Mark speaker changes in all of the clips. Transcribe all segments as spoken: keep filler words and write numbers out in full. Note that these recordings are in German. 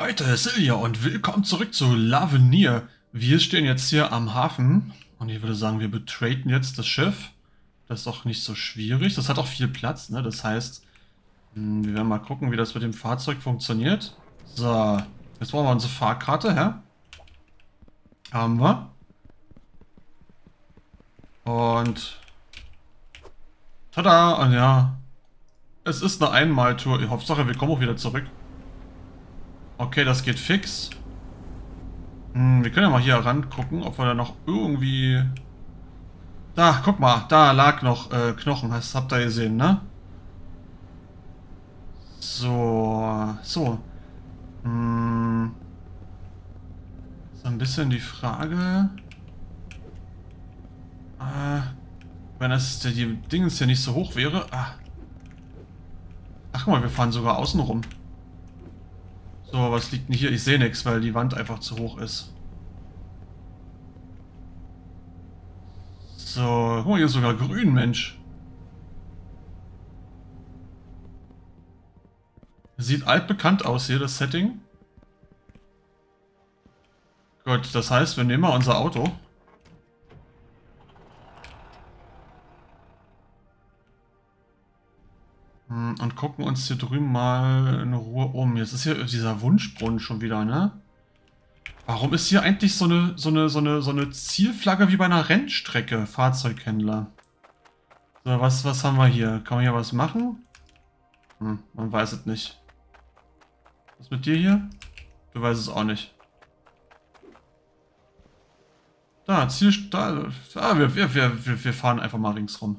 Speaker 1: Leute, Silja und willkommen zurück zu Lavenir. Wir stehen jetzt hier am Hafen und ich würde sagen, wir betraten jetzt das Schiff. Das ist auch nicht so schwierig. Das hat auch viel Platz, ne? Das heißt, mh, wir werden mal gucken, wie das mit dem Fahrzeug funktioniert. So, jetzt brauchen wir unsere Fahrkarte, hä? Haben wir. Und tada, und ja, es ist eine Einmaltour. Hauptsache, wir kommen auch wieder zurück. Okay, das geht fix. Hm, wir können ja mal hier ran gucken, ob wir da noch irgendwie... Da, guck mal, da lag noch äh, Knochen, das habt ihr gesehen, ne? So, so. Hm. So ein bisschen die Frage... Äh, wenn das die Dingens hier nicht so hoch wäre... Ah. Ach guck mal, wir fahren sogar außen rum. So, was liegt denn hier? Ich sehe nichts, weil die Wand einfach zu hoch ist. So, guck mal, hier ist sogar grün, Mensch. Sieht altbekannt aus hier, das Setting. Gut, das heißt, wir nehmen mal unser Auto. Und gucken uns hier drüben mal in Ruhe um. Jetzt ist hier dieser Wunschbrunnen schon wieder, ne? Warum ist hier eigentlich so eine, so eine, so eine, so eine Zielflagge wie bei einer Rennstrecke? Fahrzeughändler. So, was, was haben wir hier? Kann man hier was machen? Hm, man weiß es nicht. Was mit dir hier? Du weißt es auch nicht. Da, Ziel... Da, da wir, wir, wir, wir fahren einfach mal ringsrum.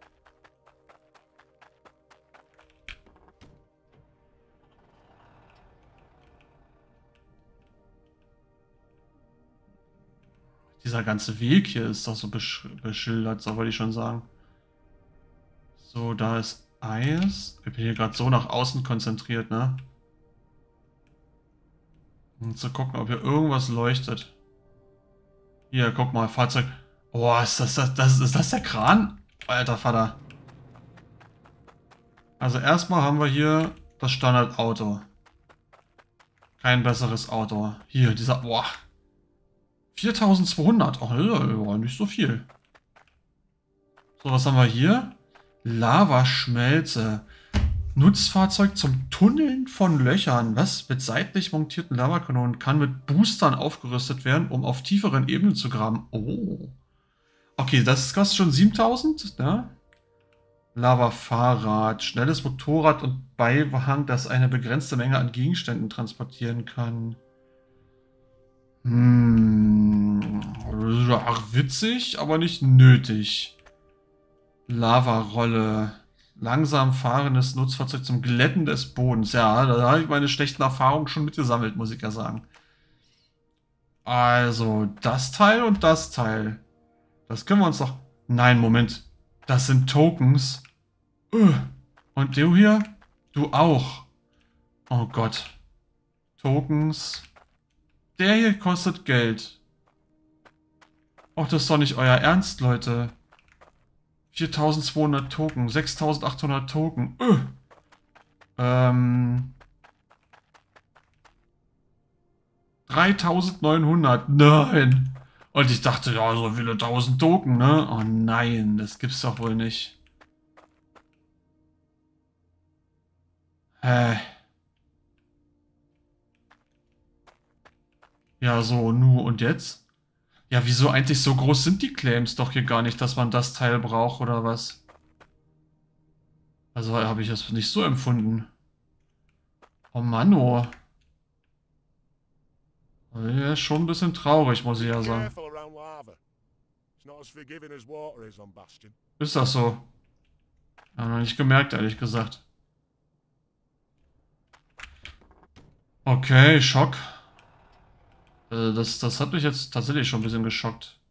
Speaker 1: Dieser ganze Weg hier ist doch so besch beschildert, so wollte ich schon sagen. So, da ist Eis. Ich bin hier gerade so nach außen konzentriert, ne? Um zu gucken, ob hier irgendwas leuchtet. Hier, guck mal, Fahrzeug. Oh, ist das, das, das, ist das der Kran? Alter Vater. Also erstmal haben wir hier das Standardauto. Kein besseres Auto. Hier, dieser... Boah. viertausendzweihundert. Oh, ja, nicht so viel. So, was haben wir hier? Lavaschmelze. Nutzfahrzeug zum Tunneln von Löchern. Was? Mit seitlich montierten Lavakanonen kann mit Boostern aufgerüstet werden, um auf tieferen Ebenen zu graben. Oh. Okay, das kostet schon siebentausend. Ne? Lava-Fahrrad. Schnelles Motorrad und Beihang, das eine begrenzte Menge an Gegenständen transportieren kann. Hm. Ach, witzig, aber nicht nötig. Lavarolle. Langsam fahrendes Nutzfahrzeug zum Glätten des Bodens. Ja, da habe ich meine schlechten Erfahrungen schon mitgesammelt, muss ich ja sagen. Also, das Teil und das Teil. Das können wir uns doch... Nein, Moment. Das sind Tokens. Und du hier? Du auch. Oh Gott. Tokens. Der hier kostet Geld. Och, das ist doch nicht euer Ernst, Leute. viertausendzweihundert Token, sechstausendachthundert Token. Öh. Ähm. dreitausendneunhundert. Nein. Und ich dachte, ja, so viele tausend Token, ne? Oh nein, das gibt's doch wohl nicht. Hä? Ja, so, nu und jetzt? Ja, wieso eigentlich so groß sind die Claims doch hier gar nicht, dass man das Teil braucht oder was? Also habe ich das nicht so empfunden. Oh Mann, oh. Ja, schon ein bisschen traurig, muss ich ja sagen. Ist das so? Ja, noch nicht gemerkt, ehrlich gesagt. Okay, Schock. Das, das hat mich jetzt tatsächlich schon ein bisschen geschockt.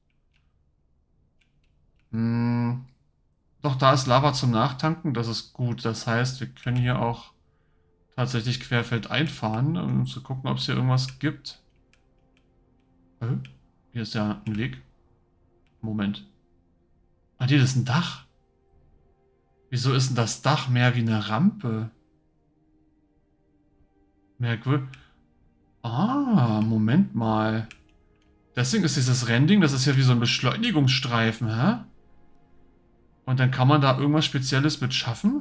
Speaker 1: Hm. Doch, da ist Lava zum Nachtanken, das ist gut. Das heißt, wir können hier auch tatsächlich querfeld einfahren, um zu gucken, ob es hier irgendwas gibt. Äh? Hier ist ja ein Weg. Moment. Ah, hier ist ein Dach. Wieso ist denn das Dach mehr wie eine Rampe? Merkwürdig. Ah, Moment mal. Deswegen ist dieses Rennding, das ist ja wie so ein Beschleunigungsstreifen, hä? Und dann kann man da irgendwas Spezielles mit schaffen?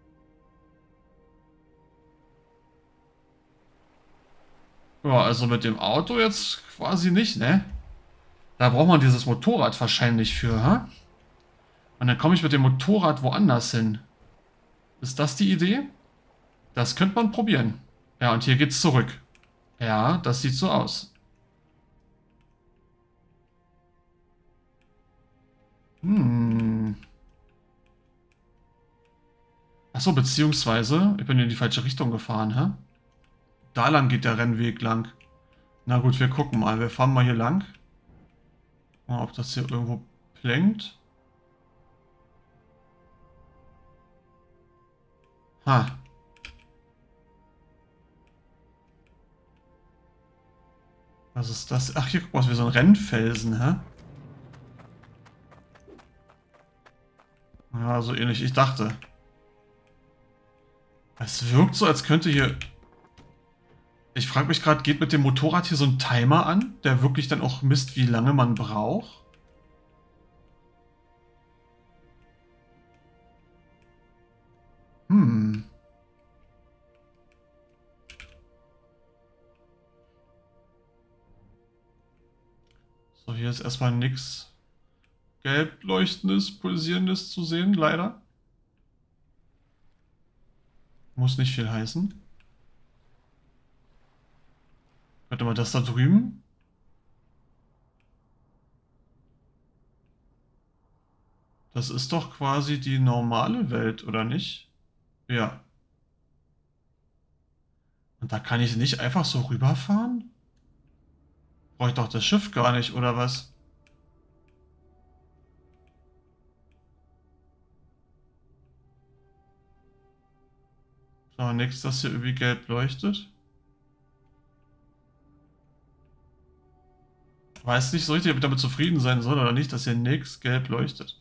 Speaker 1: Ja, also mit dem Auto jetzt quasi nicht, ne? Da braucht man dieses Motorrad wahrscheinlich für, hä? Und dann komme ich mit dem Motorrad woanders hin. Ist das die Idee? Das könnte man probieren. Ja, und hier geht's zurück. Ja, das sieht so aus. Hm. Achso, beziehungsweise, ich bin in die falsche Richtung gefahren, hä? Da lang geht der Rennweg lang. Na gut, wir gucken mal. Wir fahren mal hier lang. Mal, ob das hier irgendwo blinkt. Ha. Was ist das? Ach, hier, guck mal, wie so ein Rennfelsen, hä? Ja, so ähnlich. Ich dachte. Es wirkt so, als könnte hier... Ich frage mich gerade, geht mit dem Motorrad hier so ein Timer an, der wirklich dann auch misst, wie lange man braucht? Hm. So, hier ist erstmal nichts gelb leuchtendes, pulsierendes zu sehen, leider. Muss nicht viel heißen. Warte mal, das da drüben? Das ist doch quasi die normale Welt, oder nicht? Ja. Und da kann ich nicht einfach so rüberfahren? Brauche ich doch das Schiff gar nicht, oder was? So, nichts, das hier irgendwie gelb leuchtet. Weiß nicht so richtig, ob ich damit zufrieden sein soll oder nicht, dass hier nichts gelb leuchtet.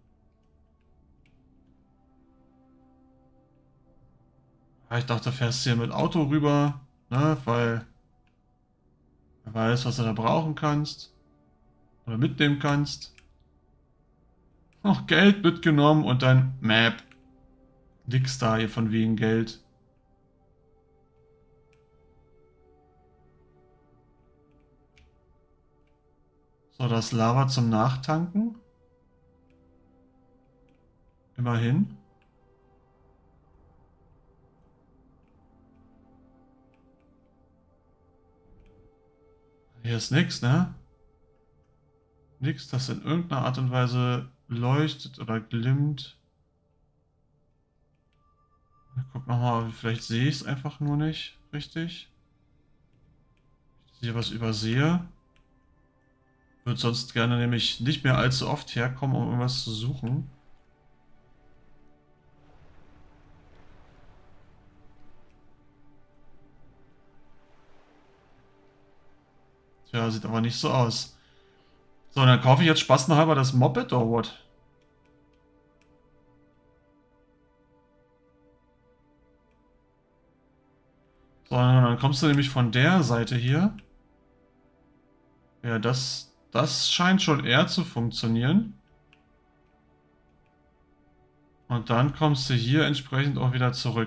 Speaker 1: Ja, ich dachte, fährst du hier mit Auto rüber, ne, weil wer weiß, was du da brauchen kannst. Oder mitnehmen kannst. Noch Geld mitgenommen und dann Map. Nix da hier von wegen Geld. So, das Lava zum Nachtanken. Immerhin. Hier ist nichts, ne? Nichts, das in irgendeiner Art und Weise leuchtet oder glimmt. Ich guck nochmal, vielleicht sehe ich es einfach nur nicht richtig. Ich sehe was übersehe. Würde sonst gerne nämlich nicht mehr allzu oft herkommen, um irgendwas zu suchen. Tja, sieht aber nicht so aus. So, dann kaufe ich jetzt spaßenshalber das Moped oder what? So, dann kommst du nämlich von der Seite hier. Ja, das, das scheint schon eher zu funktionieren. Und dann kommst du hier entsprechend auch wieder zurück.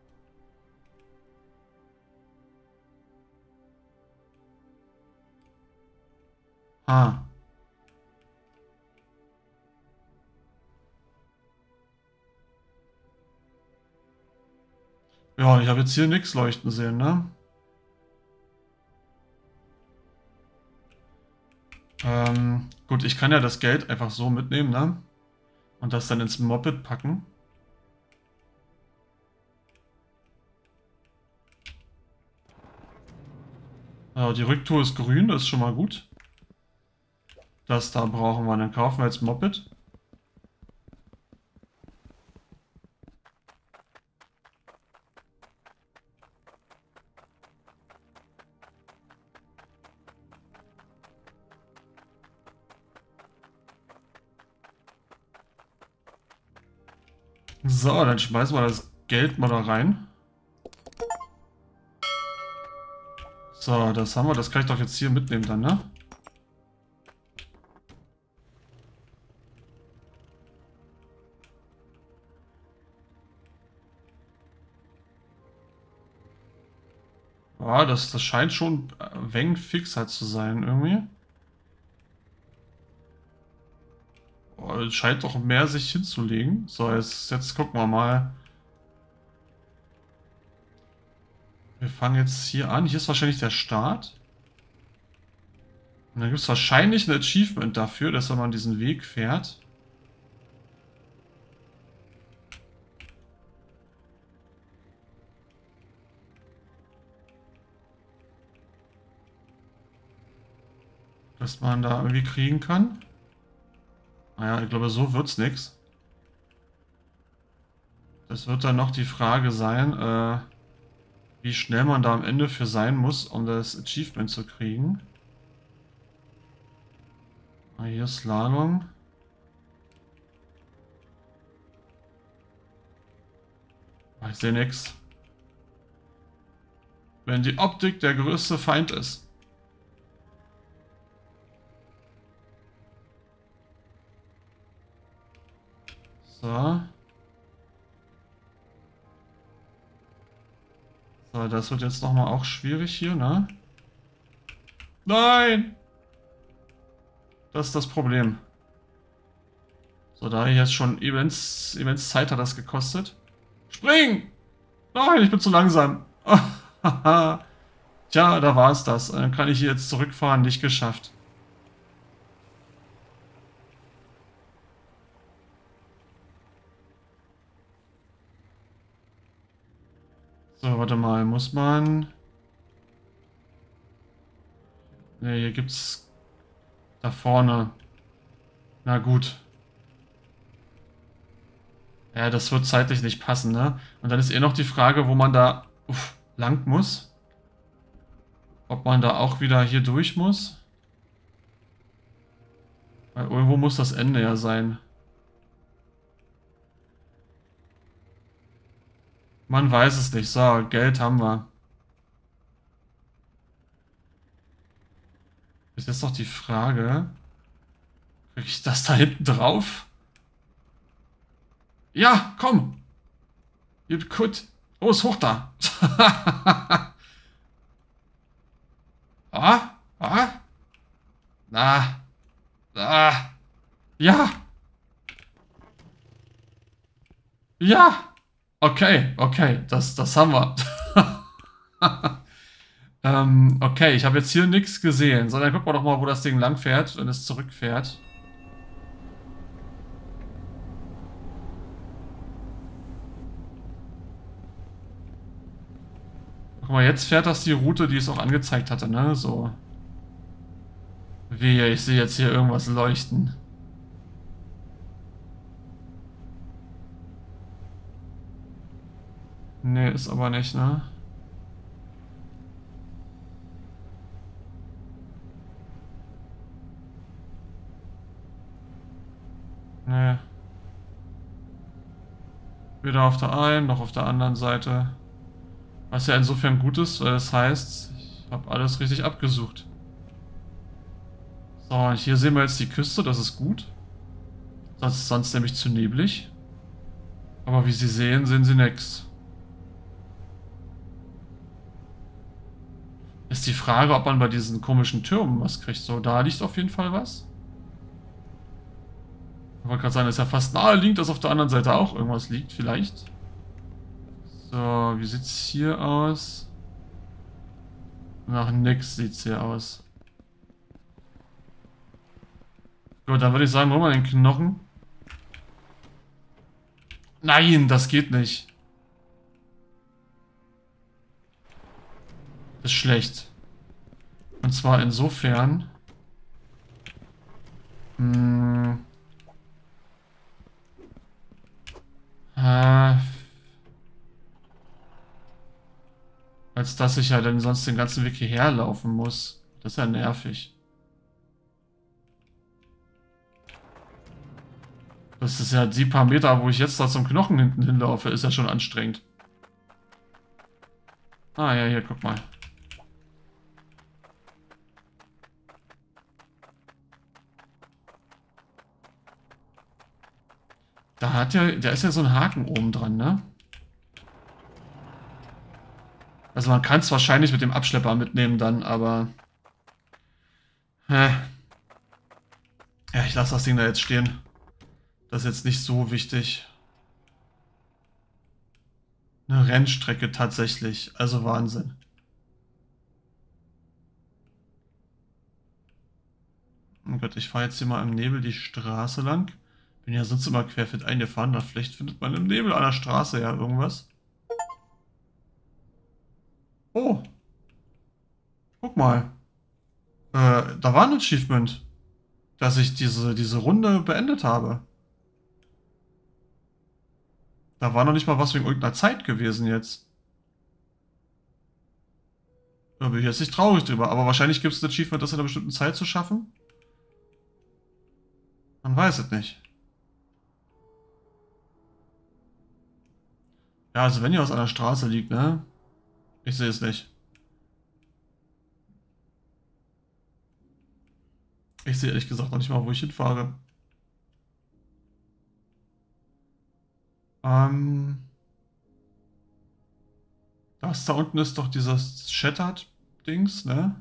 Speaker 1: Ah. Ja, ich habe jetzt hier nichts leuchten sehen, ne? Ähm, gut, ich kann ja das Geld einfach so mitnehmen, ne? Und das dann ins Moped packen. Ja, die Rücktour ist grün, das ist schon mal gut. Das da brauchen wir, dann kaufen wir jetzt Moped. So, dann schmeißen wir das Geld mal da rein. So, das haben wir. Das kann ich doch jetzt hier mitnehmen dann, ne? Ja, das, das scheint schon ein wenig fix halt zu sein, irgendwie. Oh, es scheint doch mehr sich hinzulegen. So, jetzt, jetzt gucken wir mal. Wir fangen jetzt hier an. Hier ist wahrscheinlich der Start. Und dann gibt es wahrscheinlich ein Achievement dafür, dass wenn man diesen Weg fährt. Dass man da irgendwie kriegen kann. Naja, ich glaube, so wird's nix. Das wird dann noch die Frage sein, äh, wie schnell man da am Ende für sein muss, um das Achievement zu kriegen. Ah, hier ist Slalom. Ah, ich sehe nix. Wenn die Optik der größte Feind ist. So. So, das wird jetzt nochmal auch schwierig hier, ne? Nein! Das ist das Problem. So, da jetzt schon immens, immens Zeit hat das gekostet. Spring! Nein, ich bin zu langsam. Tja, da war es das. Dann kann ich hier jetzt zurückfahren. Nicht geschafft. So, warte mal. Muss man... Ne, hier gibt's... Da vorne. Na gut. Ja, das wird zeitlich nicht passen, ne? Und dann ist eh noch die Frage, wo man da uff, lang muss. Ob man da auch wieder hier durch muss. Weil irgendwo muss das Ende ja sein. Man weiß es nicht. So, Geld haben wir. Ist jetzt noch die Frage. Krieg ich das da hinten drauf? Ja, komm! Gut. Los, hoch da! ah? Ah? Na? Ah? Ja! Ja! Okay, okay, das, das haben wir. ähm, okay, ich habe jetzt hier nichts gesehen. So, dann gucken wir doch mal, wo das Ding lang fährt, wenn es zurückfährt. Guck mal, jetzt fährt das die Route, die es auch angezeigt hatte, ne? So. Wehe, ich sehe jetzt hier irgendwas leuchten. Nee, ist aber nicht, ne? Nee. Weder auf der einen noch auf der anderen Seite. Was ja insofern gut ist, weil das heißt, ich habe alles richtig abgesucht. So, und hier sehen wir jetzt die Küste, das ist gut. Sonst ist sonst nämlich zu neblig. Aber wie Sie sehen, sehen Sie nichts. Ist die Frage, ob man bei diesen komischen Türmen was kriegt. So, da liegt auf jeden Fall was. Ich wollte gerade sagen, das ist ja fast naheliegend, dass auf der anderen Seite auch irgendwas liegt, vielleicht. So, wie sieht es hier aus? Nach nix sieht es hier aus. Gut, dann würde ich sagen, holen wir den Knochen. Nein, das geht nicht. Das ist schlecht. Und zwar insofern... Mh, äh, als dass ich ja dann sonst den ganzen Weg hierher laufen muss. Das ist ja nervig. Das ist ja die paar Meter, wo ich jetzt da zum Knochen hinten hinlaufe, ist ja schon anstrengend. Ah ja, hier, guck mal. Da hat ja, da ist ja so ein Haken oben dran, ne? Also man kann es wahrscheinlich mit dem Abschlepper mitnehmen dann, aber... Hä. Ja, ich lasse das Ding da jetzt stehen. Das ist jetzt nicht so wichtig. Eine Rennstrecke tatsächlich. Also Wahnsinn. Oh Gott, ich fahre jetzt hier mal im Nebel die Straße lang. Bin ja sonst immer querfeld eingefahren. Da vielleicht findet man im Nebel an der Straße ja irgendwas. Oh. Guck mal. Äh, da war ein Achievement, dass ich diese, diese Runde beendet habe. Da war noch nicht mal was wegen irgendeiner Zeit gewesen jetzt. Da bin ich jetzt nicht traurig drüber. Aber wahrscheinlich gibt es ein Achievement, das in einer bestimmten Zeit zu schaffen. Man weiß es nicht. Ja, also wenn hier was an der Straße liegt, ne? Ich sehe es nicht. Ich sehe ehrlich gesagt noch nicht mal, wo ich hinfahre. Ähm, das da unten ist doch dieses Shattered-Dings, ne?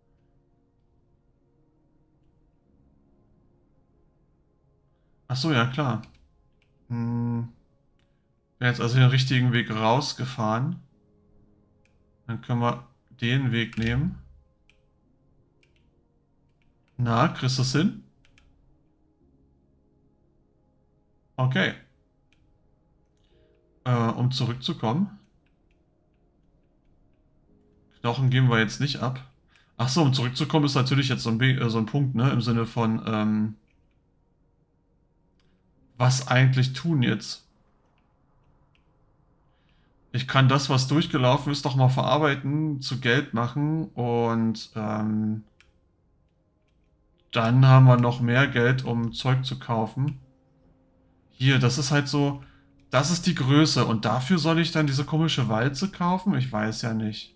Speaker 1: Ach so, ja klar. Hm, bin jetzt also den richtigen Weg rausgefahren. Dann können wir den Weg nehmen. Na, kriegst du es hin? Okay. Äh, um zurückzukommen. Knochen geben wir jetzt nicht ab. Ach so, um zurückzukommen ist natürlich jetzt so ein, Be äh, so ein Punkt, ne? Im Sinne von, ähm, was eigentlich tun jetzt? Ich kann das, was durchgelaufen ist, doch mal verarbeiten, zu Geld machen und ähm, dann haben wir noch mehr Geld, um Zeug zu kaufen. Hier, das ist halt so, das ist die Größe und dafür soll ich dann diese komische Walze kaufen? Ich weiß ja nicht.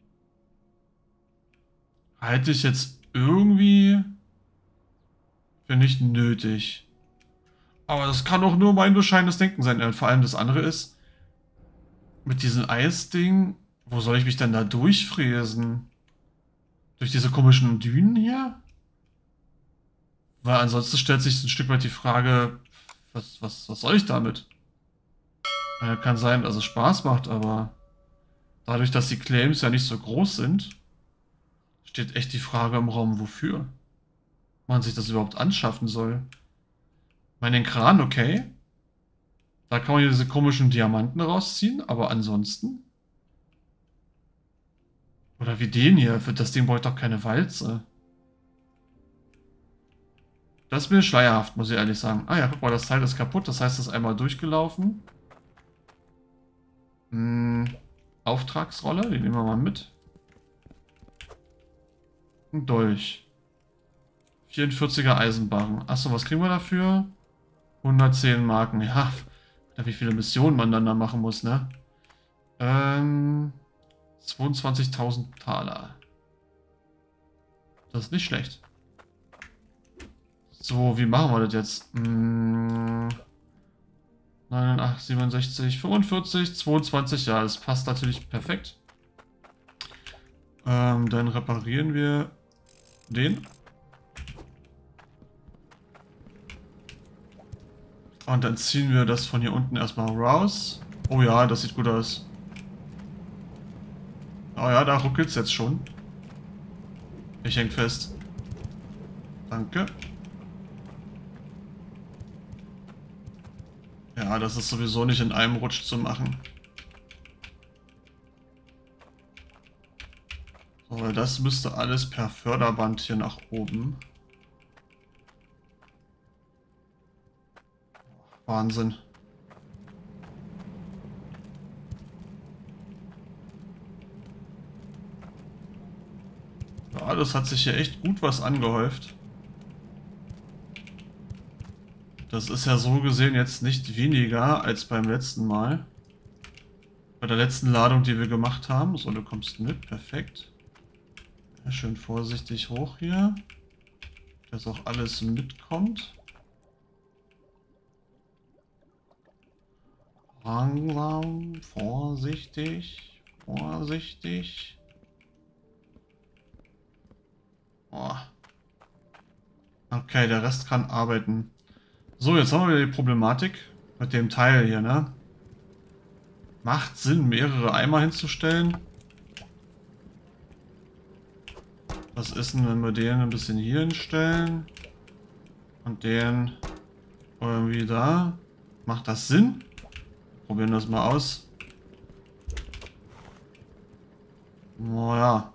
Speaker 1: Halte ich jetzt irgendwie für nicht nötig. Aber das kann auch nur mein bescheidenes Denken sein. Und vor allem das andere ist, mit diesem Eisding, wo soll ich mich denn da durchfräsen? Durch diese komischen Dünen hier? Weil ansonsten stellt sich ein Stück weit die Frage, was, was, was soll ich damit? Äh, kann sein, dass es Spaß macht, aber dadurch, dass die Claims ja nicht so groß sind, steht echt die Frage im Raum, wofür man sich das überhaupt anschaffen soll. Ich meine, den Kran, okay. Da kann man hier diese komischen Diamanten rausziehen, aber ansonsten... Oder wie den hier, für das Ding brauche ich doch keine Walze. Das ist mir schleierhaft, muss ich ehrlich sagen. Ah ja, guck mal, das Teil ist kaputt, das heißt, es ist einmal durchgelaufen. Hm, Auftragsrolle, die nehmen wir mal mit. Ein Dolch. vierundvierziger Eisenbarren. Achso, was kriegen wir dafür? hundertzehn Marken. Ja, wie viele Missionen man dann da machen muss, ne? Ähm, zweiundzwanzigtausend Taler. Das ist nicht schlecht. So, wie machen wir das jetzt? Hm, neunundachtzig, siebenundsechzig, fünfundvierzig, zweiundzwanzig. Ja, das passt natürlich perfekt. Ähm, dann reparieren wir den. Und dann ziehen wir das von hier unten erstmal raus. Oh ja, das sieht gut aus. Oh ja, da ruckelt es jetzt schon. Ich häng fest. Danke. Ja, das ist sowieso nicht in einem Rutsch zu machen. So, weil das müsste alles per Förderband hier nach oben. Wahnsinn. Ja, das hat sich hier echt gut was angehäuft. Das ist ja so gesehen jetzt nicht weniger als beim letzten Mal. Bei der letzten Ladung, die wir gemacht haben. So, du kommst mit. Perfekt. Ja, schön vorsichtig hoch hier. Dass auch alles mitkommt. Langsam, vorsichtig, vorsichtig. Oh. Okay, der Rest kann arbeiten. So, jetzt haben wir wieder die Problematik mit dem Teil hier, ne? Macht Sinn, mehrere Eimer hinzustellen. Was ist denn, wenn wir den ein bisschen hier hinstellen? Und den irgendwie da? Macht das Sinn? Probieren das mal aus. Naja.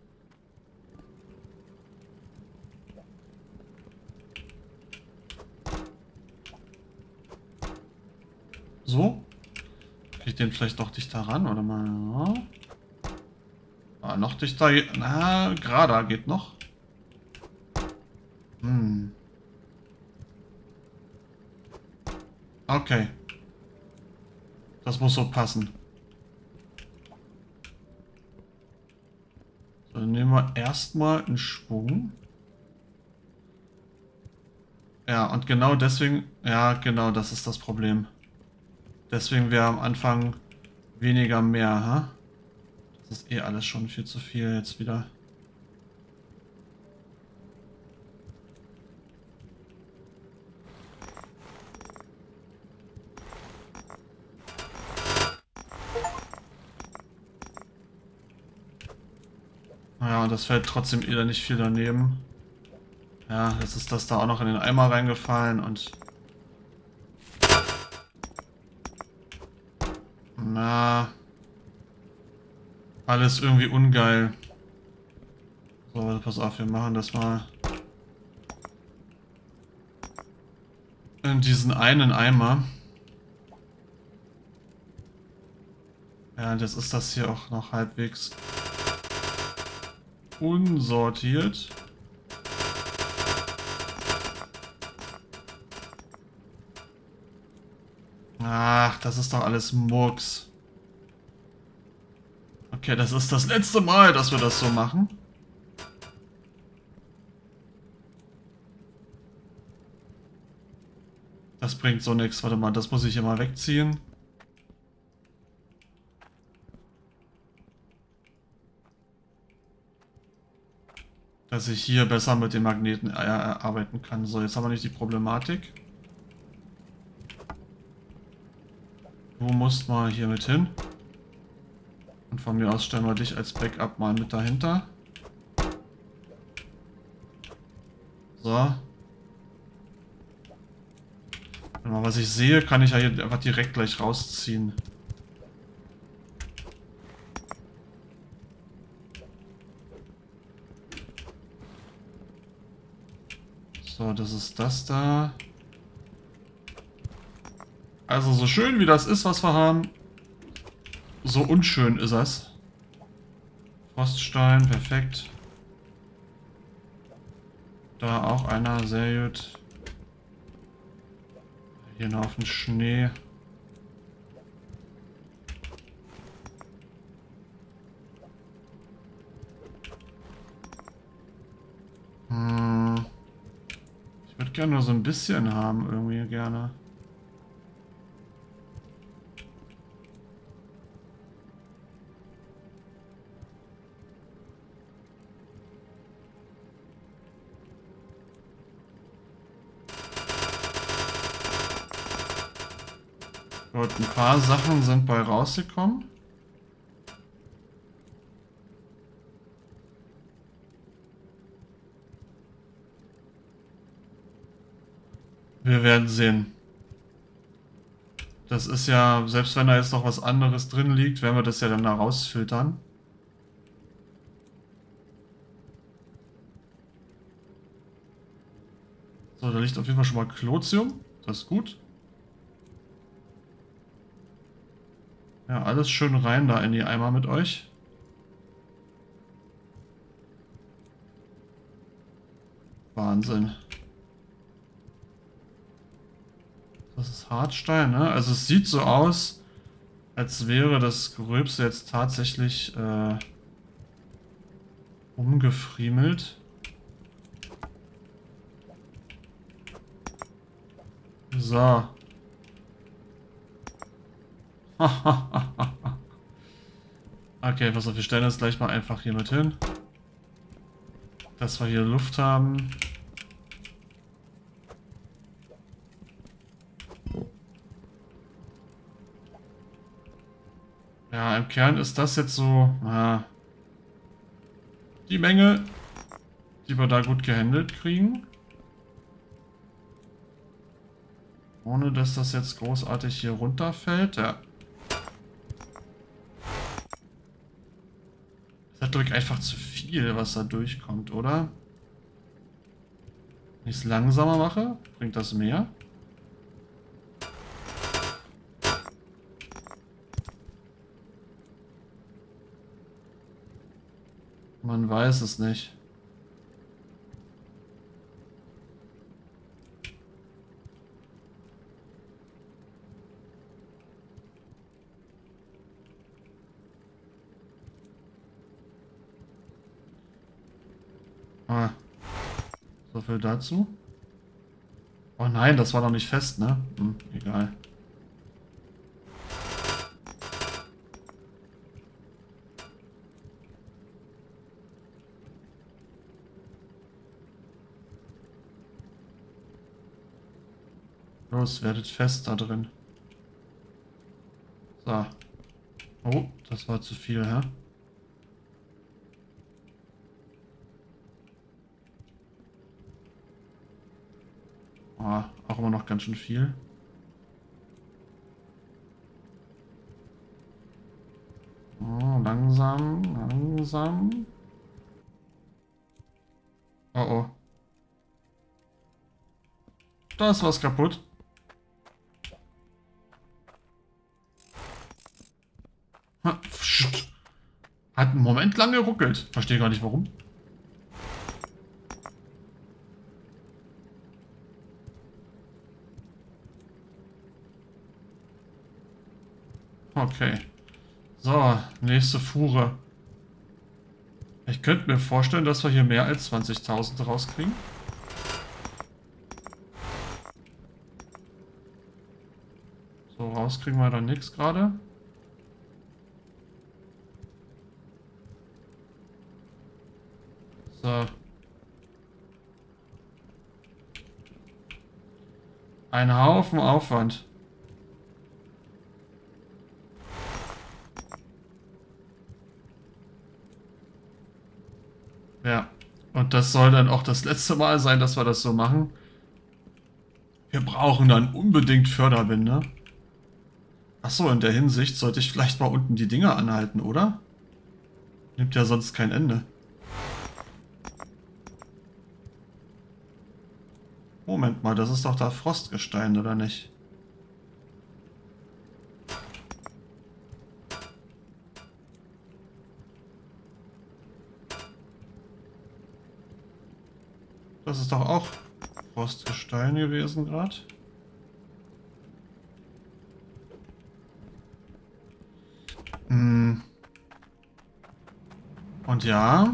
Speaker 1: So? Krieg ich den vielleicht noch dichter ran, oder mal? Ja. Ah, noch dichter. Na, gerader geht noch. Hm. Okay. Das muss so passen. So, dann nehmen wir erstmal einen Schwung. Ja, und genau deswegen, ja, genau, das ist das Problem. Deswegen wäre am Anfang weniger mehr, ha? Das ist eh alles schon viel zu viel jetzt wieder. Naja, und das fällt trotzdem eh nicht viel daneben. Ja, jetzt ist das da auch noch in den Eimer reingefallen und... Na... Alles irgendwie ungeil. So, pass auf, wir machen das mal... in diesen einen Eimer. Ja, und jetzt ist das hier auch noch halbwegs... unsortiert. Ach, das ist doch alles Murks. Okay, das ist das letzte Mal, dass wir das so machen. Das bringt so nichts. Warte mal, das muss ich hier mal wegziehen. Dass ich hier besser mit den Magneten äh, arbeiten kann. So, jetzt haben wir nicht die Problematik. Du musst mal hier mit hin. Und von mir aus stellen wir dich als Backup mal mit dahinter. So. Warte mal, was ich sehe, kann ich ja hier einfach direkt gleich rausziehen. So, das ist das da. Also so schön wie das ist, was wir haben, so unschön ist es. Froststein, perfekt. Da auch einer, sehr gut. Hier noch auf den Schnee. Hm. Ich würde gerne nur so ein bisschen haben, irgendwie gerne. Gut, ein paar Sachen sind bei rausgekommen. Wir werden sehen. Das ist ja, selbst wenn da jetzt noch was anderes drin liegt, werden wir das ja dann da rausfiltern. So, da liegt auf jeden Fall schon mal Klotium. Das ist gut. Ja, alles schön rein da in die Eimer mit euch. Wahnsinn. Das ist Hartstein, ne? Also es sieht so aus, als wäre das Gröbste jetzt tatsächlich äh, umgefriemelt. So. Okay, pass auf, wir stellen das gleich mal einfach hier mit hin. Dass wir hier Luft haben. Ja, im Kern ist das jetzt so ah, die Menge, die wir da gut gehandelt kriegen. Ohne dass das jetzt großartig hier runterfällt. Ja. Das ist natürlich einfach zu viel, was da durchkommt, oder? Wenn ich es langsamer mache, bringt das mehr. Man weiß es nicht. Ah, so viel dazu. Oh nein, das war doch nicht fest, ne? Hm, egal. Los, werdet fest da drin. So. Oh, das war zu viel, hä? Oh, auch immer noch ganz schön viel. Oh, langsam, langsam. Oh oh. Da ist was kaputt. Ha, pssst. Hat einen Moment lang geruckelt. Verstehe gar nicht warum. Okay. So, nächste Fuhre. Ich könnte mir vorstellen, dass wir hier mehr als zwanzigtausend rauskriegen. So, rauskriegen wir dann nichts gerade. So. Ein Haufen Aufwand. Ja. Und das soll dann auch das letzte Mal sein, dass wir das so machen. Wir brauchen dann unbedingt Förderbinde. Achso, in der Hinsicht sollte ich vielleicht mal unten die Dinger anhalten, oder? Nimmt ja sonst kein Ende. Moment mal, das ist doch da Frostgestein, oder nicht? Das ist doch auch Frostgestein gewesen gerade. Hm. Und ja.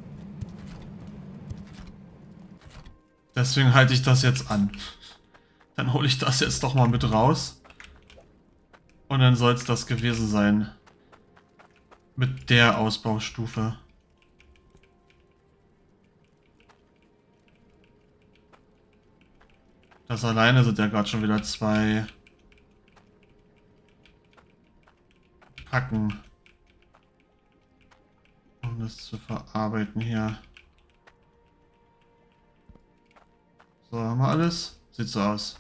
Speaker 1: Deswegen halte ich das jetzt an. Dann hole ich das jetzt doch mal mit raus. Und dann soll es das gewesen sein. Mit der Ausbaustufe. Das alleine sind ja gerade schon wieder zwei Packen. Um das zu verarbeiten hier. So, haben wir alles? Sieht so aus.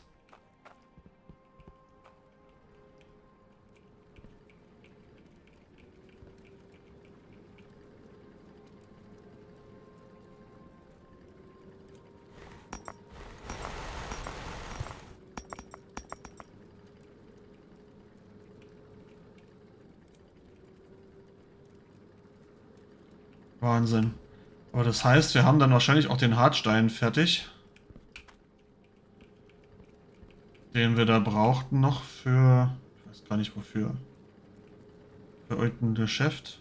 Speaker 1: Wahnsinn. Aber das heißt, wir haben dann wahrscheinlich auch den Hartstein fertig. Den wir da brauchten noch für... Ich weiß gar nicht wofür. Für irgendein Geschäft.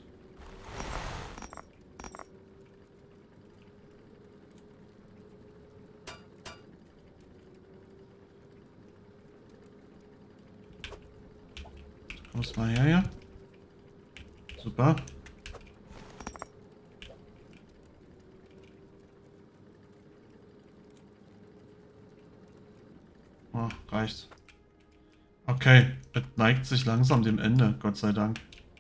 Speaker 1: Kommst mal her hier. Super. Oh, reicht. Okay, es neigt sich langsam dem Ende, Gott sei Dank.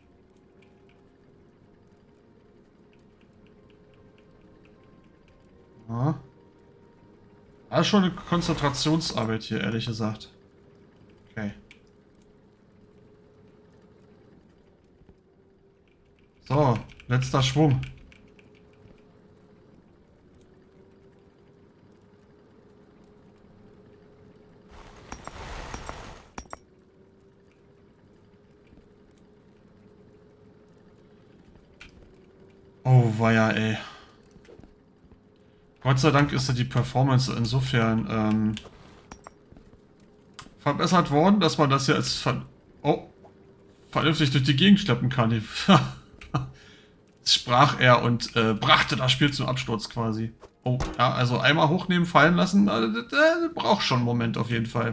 Speaker 1: Ja. Das ist schon eine Konzentrationsarbeit hier, ehrlich gesagt. Okay. So, letzter Schwung. Oh, weia, ey. Gott sei Dank ist ja die Performance insofern ähm, verbessert worden, dass man das ja als ver oh, vernünftig durch die Gegend schleppen kann. Sprach er und äh, brachte das Spiel zum Absturz quasi. Oh, ja, also einmal hochnehmen, fallen lassen, äh, das, das braucht schon einen Moment auf jeden Fall.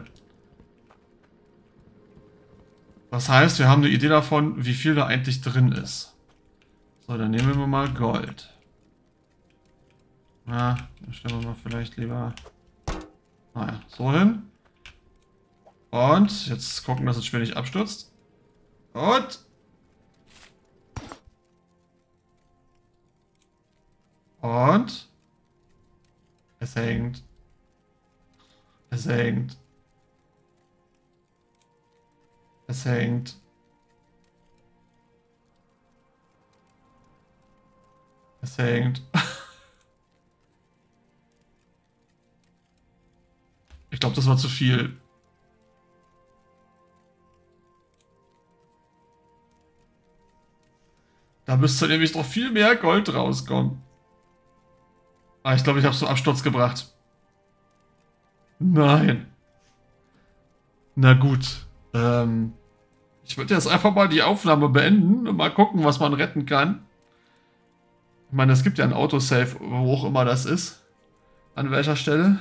Speaker 1: Das heißt, wir haben eine Idee davon, wie viel da eigentlich drin ist. So, dann nehmen wir mal Gold. Ja, dann stellen wir mal vielleicht lieber... Naja, so hin. Und jetzt gucken, dass das Spiel nicht abstürzt. Und... Und... Es hängt. Es hängt. Es hängt. Es hängt. Ich glaube, das war zu viel. Da müsste nämlich noch viel mehr Gold rauskommen. Ah, ich glaube, ich habe es zum Absturz gebracht. Nein. Na gut. Ähm, ich würde jetzt einfach mal die Aufnahme beenden und mal gucken, was man retten kann. Ich meine, es gibt ja ein Autosave, wo auch immer das ist. An welcher Stelle.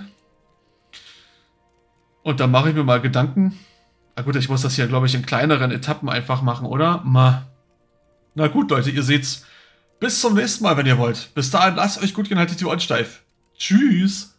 Speaker 1: Und dann mache ich mir mal Gedanken. Na gut, ich muss das hier, glaube ich, in kleineren Etappen einfach machen, oder? Ma. Na gut, Leute, ihr seht's. Bis zum nächsten Mal, wenn ihr wollt. Bis dahin, lasst euch gut gehen, haltet die Ohren steif. Tschüss.